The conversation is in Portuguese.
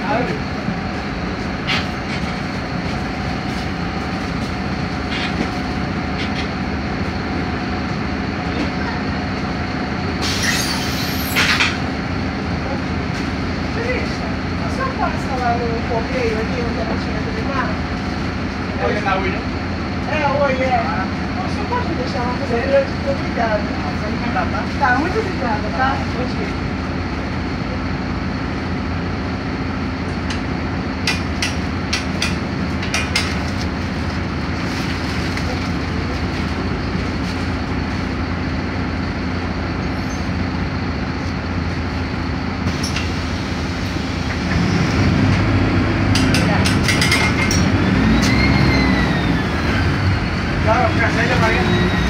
Passa lá no correio, aqui onde ela tinha terminado. É na Oi, não? É, oi, é. Você pode deixar uma coisa grande? Muito obrigada. Tá, muito obrigada, tá? Bom dia. Claro, que a María.